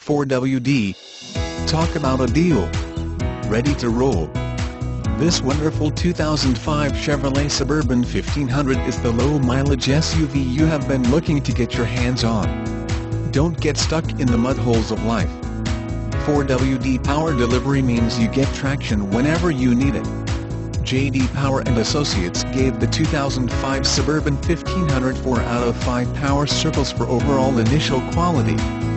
4WD. Talk about a deal. Ready to roll. This wonderful 2005 Chevrolet Suburban 1500 is the low-mileage SUV you have been looking to get your hands on. Don't get stuck in the mud holes of life. 4WD Power Delivery means you get traction whenever you need it. J.D. Power & Associates gave the 2005 Suburban 1500 4 out of 5 power circles for overall initial quality.